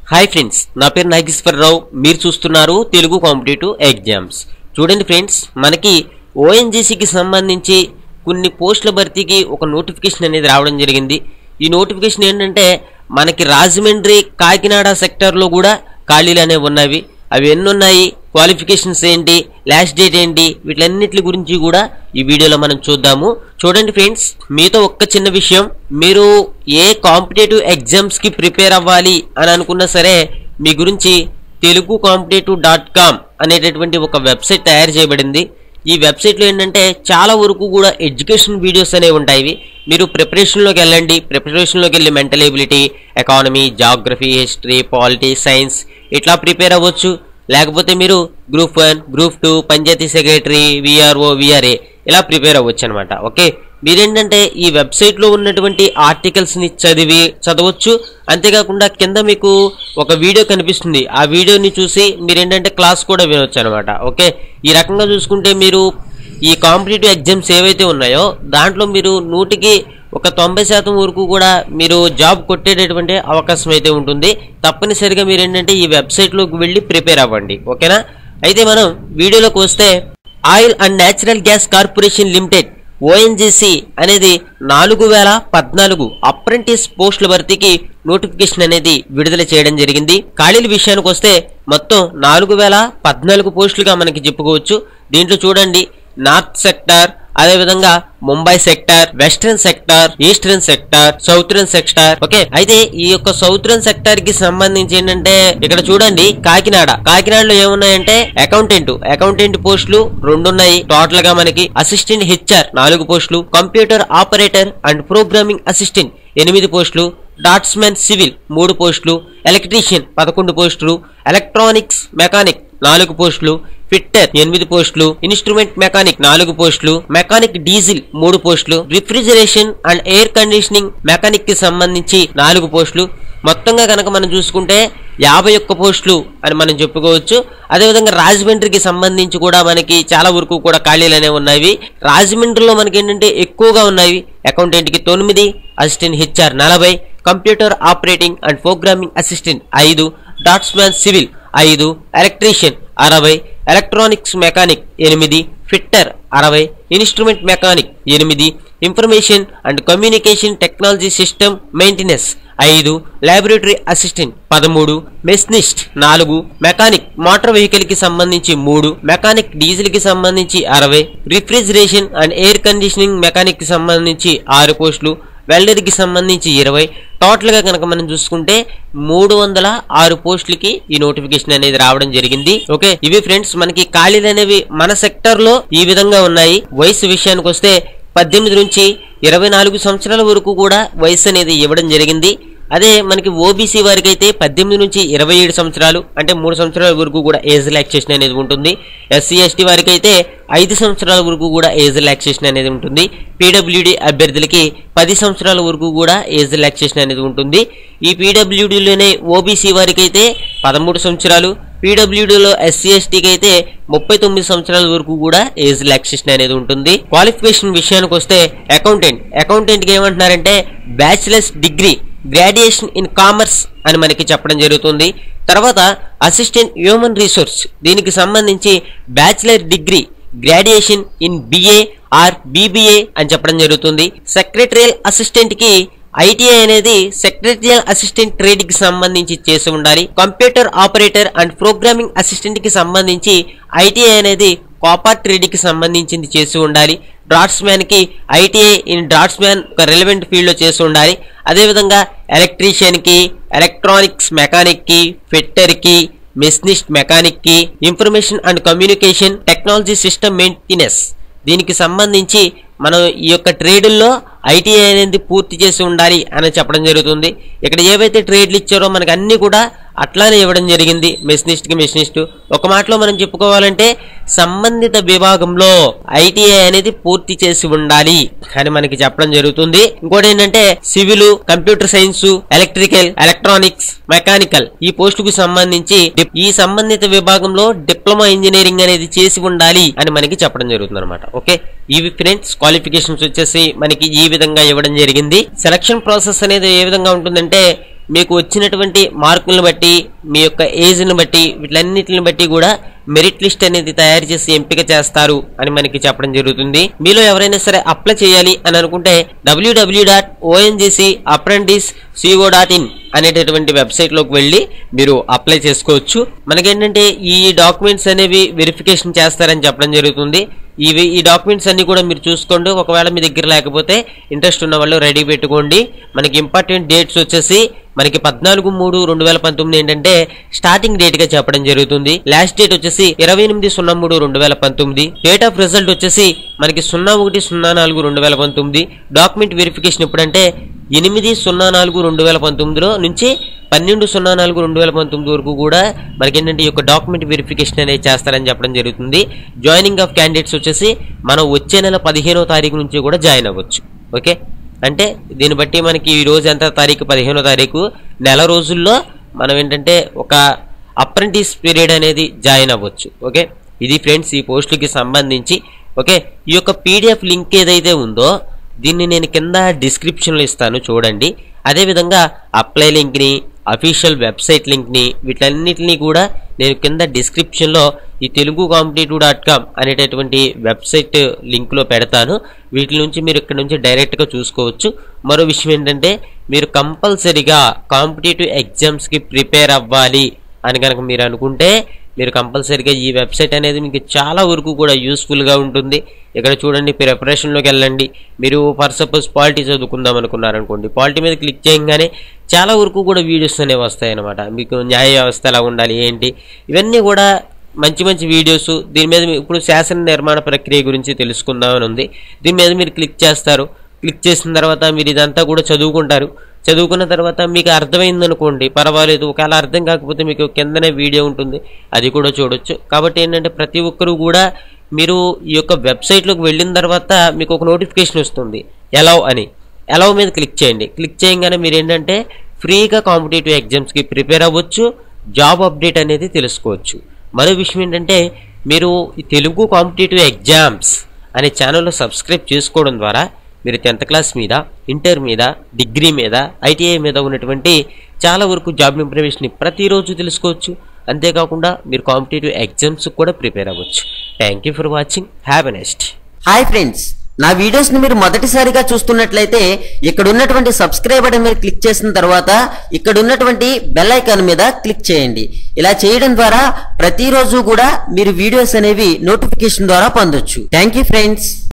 Hi friends, నా పేరు నాగేశ్వరరావు. మీరు చూస్తున్నారు తెలుగు కాంపిటేటివ్ ఎగ్జామ్స్. చూడండి ఫ్రెండ్స్, మనకి ఓఎన్జీసీకి సంబంధించి కొన్ని పోస్టుల భర్తీకి ఒక నోటిఫికేషన్ అనేది రావడం జరిగింది. ఈ నోటిఫికేషన్ ఏంటంటే మనకి రాజమండ్రి, కాకినాడ సెక్టార్లో కూడా ఖాళీలు అనేవి ఉన్నవి. అవి ఎన్ని ఉన్నాయి, క్వాలిఫికేషన్స్ ఏంటి, లాస్ట్ డేట్ ఏంటి, వీటన్నిటి గురించి కూడా ఈ వీడియోలో మనం చూద్దాము. చూడండి ఫ్రెండ్స్, మీతో ఒక్క చిన్న విషయం, మీరు ఏ కాంపిటేటివ్ ఎగ్జామ్స్కి ప్రిపేర్ అవ్వాలి అని అనుకున్నా సరే మీ గురించి telugucompetitive.com అనేటటువంటి ఒక వెబ్సైట్ తయారు చేయబడింది. ఈ వెబ్సైట్లో ఏంటంటే చాలా వరకు కూడా ఎడ్యుకేషన్ వీడియోస్ అనేవి ఉంటాయి. మీరు ప్రిపరేషన్లోకి వెళ్ళండి. ప్రిపరేషన్లోకి వెళ్ళి mental ability, economy, geography, history, polity, science ఇట్లా ప్రిపేర్ అవ్వచ్చు. లేకపోతే మీరు group 1, group 2, panchayati secretary, VRO, VRA ఇలా ప్రిపేర్ అవ్వచ్చు అనమాట. ఓకే, మీరేంటంటే ఈ వెబ్సైట్లో ఉన్నటువంటి ఆర్టికల్స్ని చదవచ్చు. అంతేకాకుండా కింద మీకు ఒక వీడియో కనిపిస్తుంది. ఆ వీడియోని చూసి మీరేంటంటే క్లాస్ కూడా వినొచ్చు అనమాట. ఓకే, ఈ రకంగా చూసుకుంటే మీరు ఈ కాంపిటేటివ్ ఎగ్జామ్స్ ఏవైతే ఉన్నాయో దాంట్లో మీరు 100కి ఒక 90% వరకు కూడా మీరు జాబ్ కొట్టేటటువంటి అవకాశం అయితే ఉంటుంది. తప్పనిసరిగా మీరు ఏంటంటే ఈ వెబ్సైట్లోకి వెళ్ళి ప్రిపేర్ అవ్వండి. ఓకేనా? అయితే మనం వీడియోలోకి వస్తే, oil and natural gas corporation limited ONGC అనేది 4014 అప్రెంటిస్ పోస్టుల భర్తీకి నోటిఫికేషన్ అనేది విడుదల చేయడం జరిగింది. ఖాళీల విషయానికి వస్తే మొత్తం 4014 పోస్టులుగా మనకి చెప్పుకోవచ్చు. దీంట్లో చూడండి, నార్త్ సెక్టార్, అదేవిధంగా Mumbai sector, western sector, eastern sector, southern sector. Okay, అయితే ఈ యొక్క సౌత్రన్ సెక్టార్ కి సంబంధించి ఏంటంటే ఇక్కడ చూడండి, కాకినాడలో ఏమున్నాయంటే అకౌంటెంట్ పోస్టులు 2 ఉన్నాయి. టోటల్ గా మనకి అసిస్టెంట్ హెచ్ఆర్ 4 పోస్టులు, computer operator and programming assistant 8 పోస్టులు, డాట్స్మెన్ సివిల్ 3 పోస్టులు, ఎలక్ట్రీషియన్ 11 పోస్టులు, ఎలక్ట్రానిక్స్ మెకానిక్ 4 పోస్టులు, ఫిట్టర్ 8 పోస్టులు, ఇన్స్ట్రుమెంట్ మెకానిక్ 4 పోస్టులు, మెకానిక్ డీజిల్ 3 పోస్టులు, refrigeration and air conditioning mechanic కి సంబంధించి 4 పోస్టులు. మొత్తంగా కనుక మనం చూసుకుంటే 51 పోస్టులు అని మనం చెప్పుకోవచ్చు. అదేవిధంగా రాజమండ్రికి సంబంధించి కూడా మనకి చాలా వరకు కూడా ఖాళీలు అనేవి ఉన్నాయి. రాజమండ్రిలో మనకి ఏంటంటే ఎక్కువగా ఉన్నాయి. అకౌంటెంట్ కి 9, assistant HR 40, computer operating and programming assistant 5, draughtsman civil 5, electrician 60, electronics mechanic 8, fitter 60, instrument mechanic 8, information and communication technology system maintenance 5, laboratory assistant 13, machinist 4, mechanic motor vehicle కి సంబంధించి 3, మెకానిక్ డీజిల్ కి సంబంధించి 60, refrigeration and air conditioning mechanic కి సంబంధించి 6 పోస్టులు, welder కి సంబంధించి 20. Total గా కనుక మనం చూసుకుంటే 306 పోస్టులకి ఈ నోటిఫికేషన్ అనేది రావడం జరిగింది. ఓకే, ఇవి ఫ్రెండ్స్ మనకి ఖాళీలు అనేవి మన సెక్టర్ లో ఈ విధంగా ఉన్నాయి. వయసు విషయానికి వస్తే 18 నుంచి 24 సంవత్సరాల వరకు కూడా వయసు అనేది ఇవ్వడం జరిగింది. అదే మనకి ఓబీసీ వారికి అయితే 18 నుంచి 27 సంవత్సరాలు, అంటే 3 సంవత్సరాల వరకు కూడా ఏజ్ రిలాక్సేషన్ అనేది ఉంటుంది. ఎస్సీ ఎస్టీ వారికి అయితే 5 సంవత్సరాల వరకు కూడా ఏజ్ రిలాక్సేషన్ అనేది ఉంటుంది. పీడబ్ల్యూడీ అభ్యర్థులకి 10 సంవత్సరాల వరకు కూడా ఏజ్ రిలాక్సేషన్ అనేది ఉంటుంది. ఈ పీడబ్ల్యూడీలోనే ఓబీసీ వారికి అయితే 13 సంవత్సరాలు, పీడబ్ల్యూడీలో ఎస్సీ ఎస్టీకి అయితే 39 సంవత్సరాల వరకు కూడా ఏజ్ రిలాక్సేషన్ అనేది ఉంటుంది. క్వాలిఫికేషన్ విషయానికి వస్తే అకౌంటెంట్ కి ఏమంటున్నారంటే bachelor's degree, graduation in commerce అని మనకి చెప్పడం జరుగుతుంది. తర్వాత అసిస్టెంట్ హ్యూమన్ రిసోర్స్, దీనికి సంబంధించి bachelor degree, graduation in BA or BBA అని చెప్పడం జరుగుతుంది. సెక్రటరియల్ అసిస్టెంట్ కి ఐటీఐ అనేది సెక్రటరియల్ అసిస్టెంట్ ట్రేడ్ కి సంబంధించి చేసి ఉండాలి. Computer operator and programming assistant కి సంబంధించి ఐటీఐ అనేది కాపర్ ట్రేడ్ కి సంబంధించింది చేసి ఉండాలి. డ్రాట్స్మ్యాన్ కి ఐటీఐ ఇన్ డ్రాట్స్మ్యాన్ ఒక రిలవెంట్ ఫీల్డ్ లో చేసి ఉండాలి. అదేవిధంగా ఎలక్ట్రీషియన్ కి, ఎలక్ట్రానిక్స్ మెకానిక్ కి, ఫిట్టర్ కి, మెషనిస్ట్ మెకానిక్ కి, information and communication technology system maintenance దీనికి సంబంధించి మనం ఈ యొక్క ట్రేడుల్లో ఐటీఐ అనేది పూర్తి చేసి ఉండాలి అని చెప్పడం జరుగుతుంది. ఇక్కడ ఏవైతే ట్రేడ్లు ఇచ్చారో మనకి అన్ని కూడా అట్లానే ఇవ్వడం జరిగింది. మెషనిస్ట్ ఒక మాటలో మనం చెప్పుకోవాలంటే సంబంధిత విభాగంలో ఐటీఐ అనేది పూర్తి చేసి ఉండాలి అని మనకి చెప్పడం జరుగుతుంది. ఇంకోటి ఏంటంటే civil, computer science, electrical, electronics, mechanical ఈ పోస్టుకు సంబంధించి ఈ సంబంధిత విభాగంలో డిప్లొమా ఇంజనీరింగ్ అనేది చేసి ఉండాలి అని మనకి చెప్పడం జరుగుతుంది అనమాట. ఓకే, ఇవి ఫ్రెండ్స్ క్వాలిఫికేషన్స్ వచ్చేసి మనకి ఈ విధంగా ఇవ్వడం జరిగింది. సెలక్షన్ ప్రాసెస్ అనేది ఏ విధంగా ఉంటుందంటే మీకు వచ్చినటువంటి మార్కులను బట్టి మీ యొక్క ఏజ్ని బట్టి వీటన్నిటిని బట్టి కూడా మెరిట్ లిస్ట్ అనేది తయారు చేసి ఎంపిక చేస్తారు అని మనకి చెప్పడం జరుగుతుంది. మీలో ఎవరైనా సరే అప్లై చేయాలి అని అనుకుంటే www.ongcapprentice.co.in అనేటటువంటి వెబ్సైట్ లోకి వెళ్ళి మీరు అప్లై చేసుకోవచ్చు. మనకేంటంటే ఈ డాక్యుమెంట్స్ అనేవి వెరిఫికేషన్ చేస్తారని చెప్పడం జరుగుతుంది. ఈ డాక్యుమెంట్స్ అన్ని కూడా మీరు చూసుకోండి. ఒకవేళ మీ దగ్గర లేకపోతే ఇంట్రెస్ట్ ఉన్న వాళ్ళు రెడీ పెట్టుకోండి. మనకి ఇంపార్టెంట్ డేట్స్ వచ్చేసి మనకి 14/3/2019 ఏంటంటే స్టార్టింగ్ డేట్ గా చెప్పడం జరుగుతుంది. లాస్ట్ డేట్ వచ్చేసి 28/03/2019. డేట్ ఆఫ్ రిజల్ట్ వచ్చేసి మనకి 01/04/2019. డాక్యుమెంట్ వెరిఫికేషన్ ఎప్పుడంటే 8/04/2019 నుంచి 12/04/2019 వరకు కూడా మనకి ఏంటంటే ఈ యొక్క డాక్యుమెంట్ వెరిఫికేషన్ అనేది చేస్తారని చెప్పడం జరుగుతుంది. జాయినింగ్ ఆఫ్ క్యాండిడేట్స్ వచ్చేసి మనం వచ్చే నెల 15వ తారీఖు నుంచి కూడా జాయిన్ అవ్వచ్చు. ఓకే, అంటే దీన్ని బట్టి మనకి ఈ రోజు ఎంత తారీఖు 15వ తారీఖు, నెల రోజుల్లో మనం ఏంటంటే ఒక అప్రెంటిస్ పీరియడ్ అనేది జాయిన్ అవ్వచ్చు. ఓకే, ఇది ఫ్రెండ్స్ ఈ పోస్టులకి సంబంధించి. ఓకే, ఈ యొక్క పీడిఎఫ్ లింక్ ఏదైతే ఉందో దీన్ని నేను కింద డిస్క్రిప్షన్లో ఇస్తాను చూడండి. అదేవిధంగా అప్లై లింక్ని, అఫీషియల్ వెబ్సైట్ లింక్ని వీటన్నిటిని కూడా నేను కింద డిస్క్రిప్షన్లో ఈ telugucompetitive.com అనేటటువంటి వెబ్సైట్ లింక్లో పెడతాను. వీటి నుంచి మీరు ఇక్కడ నుంచి డైరెక్ట్గా చూసుకోవచ్చు. మరో విషయం ఏంటంటే మీరు కంపల్సరీగా కాంపిటేటివ్ ఎగ్జామ్స్కి ప్రిపేర్ అవ్వాలి అని కనుక మీరు అనుకుంటే మీరు కంపల్సరీగా ఈ వెబ్సైట్ అనేది మీకు చాలా వరకు కూడా యూస్ఫుల్గా ఉంటుంది. ఇక్కడ చూడండి, ప్రిపరేషన్లోకి వెళ్ళండి. మీరు ఫర్ సపోజ్ పాలిటీ చదువుకుందాం అనుకున్నారనుకోండి, పాలిటీ మీద క్లిక్ చేయగానే చాలా వరకు కూడా వీడియోస్ అనేవి వస్తాయన్నమాట. మీకు న్యాయ వ్యవస్థ ఎలా ఉండాలి ఏంటి ఇవన్నీ కూడా మంచి మంచి వీడియోస్. దీని మీద ఇప్పుడు శాసన నిర్మాణ ప్రక్రియ గురించి తెలుసుకుందామని ఉంది. దీని మీద మీరు క్లిక్ చేస్తారు. క్లిక్ చేసిన తర్వాత మీరు ఇదంతా కూడా చదువుకుంటారు. చదువుకున్న తర్వాత మీకు అర్థమైందనుకోండి పర్వాలేదు, ఒకవేళ అర్థం కాకపోతే మీకు కిందనే వీడియో ఉంటుంది, అది కూడా చూడొచ్చు. కాబట్టి ఏంటంటే ప్రతి ఒక్కరు కూడా మీరు ఈ యొక్క వెబ్సైట్లోకి వెళ్ళిన తర్వాత మీకు ఒక నోటిఫికేషన్ వస్తుంది అలౌ అని. అలౌ మీద క్లిక్ చేయండి. క్లిక్ చేయగానే మీరు ఏంటంటే ఫ్రీగా కాంపిటేటివ్ ఎగ్జామ్స్కి ప్రిపేర్ అవ్వచ్చు, జాబ్ అప్డేట్ అనేది తెలుసుకోవచ్చు. మరో విషయం ఏంటంటే మీరు ఈ తెలుగు కాంపిటేటివ్ ఎగ్జామ్స్ అనే ఛానల్లో సబ్స్క్రైబ్ చేసుకోవడం ద్వారా మీరు 10th క్లాస్ మీద, ఇంటర్ మీద, డిగ్రీ మీద, ఐటీఐ మీద ఉన్నటువంటి చాలా వరకు జాబ్ ఇన్ఫర్మేషన్ ప్రతిరోజు తెలుసుకోవచ్చు. అంతేకాకుండా మీరు కాంపిటేటివ్ ఎగ్జామ్స్ కూడా ప్రిపేర్ అవ్వచ్చు. Thank you for watching. Have a next. Hi friends, నా వీడియోస్ని మీరు మొదటిసారిగా చూస్తున్నట్లయితే ఇక్కడ ఉన్నటువంటి సబ్స్క్రైబ్ బటన్ మీద క్లిక్ చేసిన తర్వాత ఇక్కడ ఉన్నటువంటి బెల్ ఐకాన్ మీద క్లిక్ చేయండి. ఇలా చేయడం ద్వారా ప్రతిరోజు కూడా మీరు వీడియోస్ అనేవి నోటిఫికేషన్ ద్వారా పొందొచ్చు. Thank you friends.